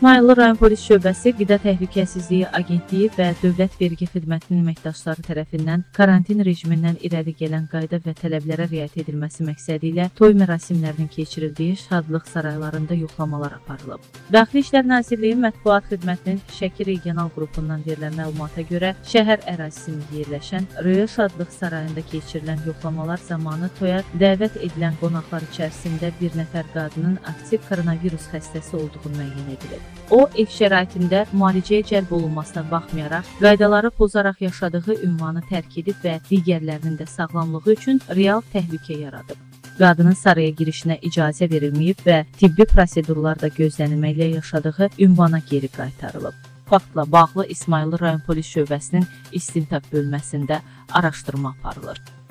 İsmayıllı rayon polis şöbəsi Qida Təhlükəsizliyi Agentliyi və Dövlət Vergi Xidmətinin əməkdaşları tərəfindən karantin rejimindən irəli gələn qayda və tələblərə riayət edilməsi məqsədi ilə toy mərasimlərinin keçirildiyi şadlıq saraylarında yoxlamalar aparılıb. Daxili İşlər Nazirliyi Mətbuat Xidmətinin Şəki regional qrupundan verilən məlumata görə, şəhər ərazisində yerləşən Röya Şadlıq Sarayında keçirilən yoxlamalar zamanı toya dəvət edilən qonaqlar içərisində bir nəfər qadının aktiv koronavirus xəstəsi olduğunu müəyyən edilib. O, ev şəraitində müalicəyə cəlb olunmasına baxmayaraq, qaydaları pozaraq yaşadığı ünvanı tərk edib və digərlərinin də sağlamlığı üçün real təhlükə yaradıb. Qadının saraya girişinə icazə verilməyib və tibbi prosedurlarda gözlənilməklə yaşadığı ünvana geri qaytarılıb. Faktla bağlı İsmayıllı rayon polis şöbəsinin istintaq bölməsində araşdırma aparılır.